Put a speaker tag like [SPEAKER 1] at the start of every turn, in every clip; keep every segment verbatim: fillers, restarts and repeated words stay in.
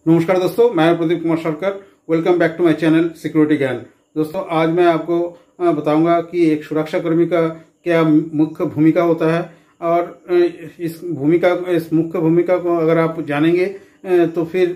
[SPEAKER 1] नमस्कार दोस्तों, मैं Pradeep Kumar Sarkar. Welcome back to my channel security Gyan. दोस्तों, आज मैं आपको बताऊंगा कि एक सुरक्षा कर्मी का क्या मुख्य भूमिका होता है और इस भूमिका इस मुख्य भूमिका को अगर आप जानेंगे तो फिर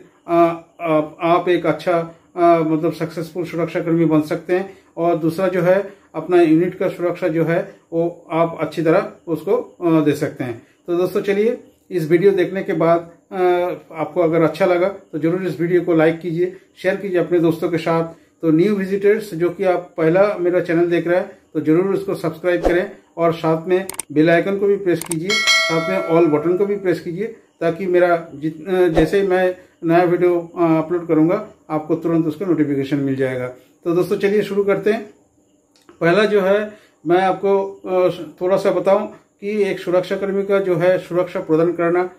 [SPEAKER 1] आप एक अच्छा मतलब सक्सेसफुल सुरक्षा कर्मी बन सकते हैं। और दूसरा जो है, अपना यूनिट का सुरक्षा जो है वो आप अच्छी तरह उसको दे सकते हैं। तो दोस्तों चलिए, इस वीडियो देखने के बाद आपको अगर अच्छा लगा तो जरूर इस वीडियो को लाइक कीजिए, शेयर कीजिए अपने दोस्तों के साथ। तो न्यू विजिटर्स जो कि आप पहला मेरा चैनल देख रहे हैं तो जरूर उसको सब्सक्राइब करें और साथ में बेल आइकन को भी प्रेस कीजिए, साथ में ऑल बटन को भी प्रेस कीजिए, ताकि मेरा जैसे ही मैं नया वीडियो अपलोड करूंगा आपको तुरंत उसका नोटिफिकेशन मिल जाएगा। तो दोस्तों चलिए शुरू करते हैं। पहला जो है, मैं आपको थोड़ा सा बताऊं कि एक सुरक्षा कर्मी का जो है सुरक्षा प्रदान करना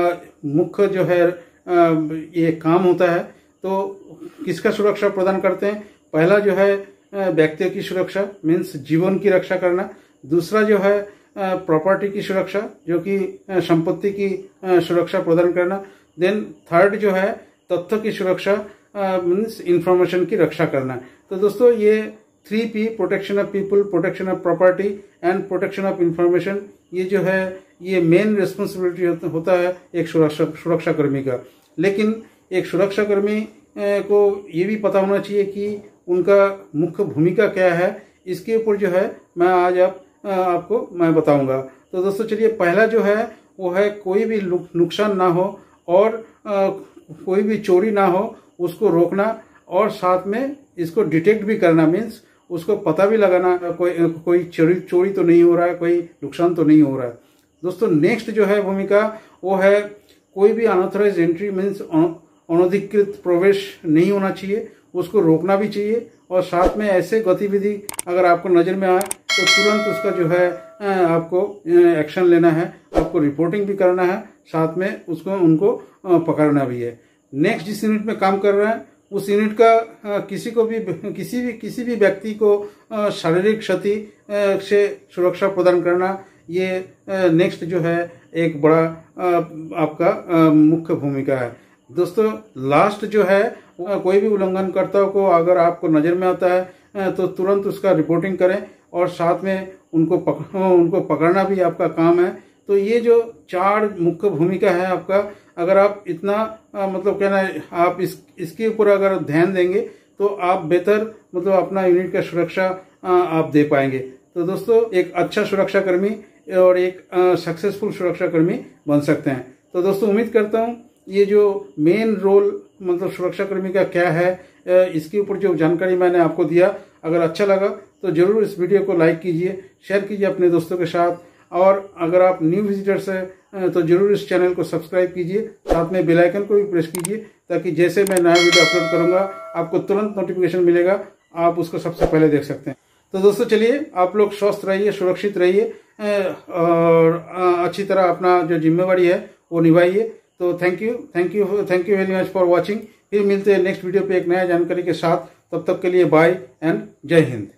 [SPEAKER 1] मुख्य जो है आ, ये काम होता है। तो किसका सुरक्षा प्रदान करते हैं? पहला जो है व्यक्ति की सुरक्षा, मीन्स जीवन की रक्षा करना। दूसरा जो है प्रॉपर्टी की सुरक्षा, जो कि संपत्ति की सुरक्षा प्रदान करना। देन थर्ड जो है तथ्य की सुरक्षा, मीन्स इंफॉर्मेशन की रक्षा करना। तो दोस्तों ये three P, protection of people, protection of property and protection of information, ये जो है ये मेन रिस्पॉन्सिबिलिटी होता है एक सुरक्षा सुरक्षा कर्मी का। लेकिन एक सुरक्षा कर्मी को ये भी पता होना चाहिए कि उनका मुख्य भूमिका क्या है। इसके ऊपर जो है मैं आज आप आपको मैं बताऊंगा। तो दोस्तों चलिए, पहला जो है वो है कोई भी नुकसान ना हो और आ, कोई भी चोरी ना हो उसको रोकना, और साथ में इसको डिटेक्ट भी करना, मीन्स उसको पता भी लगाना कोई कोई चोरी चोरी तो नहीं हो रहा है, कोई नुकसान तो नहीं हो रहा है। दोस्तों नेक्स्ट जो है भूमिका वो है कोई भी अनऑथराइज एंट्री, मीन्स अनधिकृत प्रवेश नहीं होना चाहिए, उसको रोकना भी चाहिए। और साथ में ऐसे गतिविधि अगर आपको नजर में आए तो तुरंत उसका जो है आपको एक्शन लेना है, आपको रिपोर्टिंग भी करना है, साथ में उसको उनको पकड़ना भी है। नेक्स्ट जिस यूनिट में काम कर रहे हैं उस यूनिट का किसी को भी किसी भी किसी भी व्यक्ति को शारीरिक क्षति से सुरक्षा प्रदान करना, ये नेक्स्ट जो है एक बड़ा आपका मुख्य भूमिका है। दोस्तों लास्ट जो है, कोई भी उल्लंघनकर्ता को अगर आपको नजर में आता है तो तुरंत उसका रिपोर्टिंग करें, और साथ में उनको पक, उनको पकड़ना भी आपका काम है। तो ये जो चार मुख्य भूमिका है आपका, अगर आप इतना आ, मतलब कहना है आप इस इसके ऊपर अगर ध्यान देंगे तो आप बेहतर मतलब अपना यूनिट का सुरक्षा आ, आप दे पाएंगे। तो दोस्तों एक अच्छा सुरक्षा कर्मी और एक सक्सेसफुल सुरक्षा कर्मी बन सकते हैं। तो दोस्तों उम्मीद करता हूँ ये जो मेन रोल मतलब सुरक्षा कर्मी का क्या है, इसके ऊपर जो जानकारी मैंने आपको दिया, अगर अच्छा लगा तो जरूर इस वीडियो को लाइक कीजिए, शेयर कीजिए अपने दोस्तों के साथ। और अगर आप न्यू विजिटर्स हैं तो जरूर इस चैनल को सब्सक्राइब कीजिए, साथ में बेल आइकन को भी प्रेस कीजिए, ताकि जैसे मैं नया वीडियो अपलोड करूंगा आपको तुरंत नोटिफिकेशन मिलेगा, आप उसको सबसे पहले देख सकते हैं। तो दोस्तों चलिए, आप लोग स्वस्थ रहिए, सुरक्षित रहिए और अच्छी तरह अपना जो जिम्मेवारी है वो निभाइए। तो thank you thank you thank you very much for watching. फिर मिलते हैं नेक्स्ट वीडियो पे एक नया जानकारी के साथ। तब तक के लिए बाय एंड जय हिंद।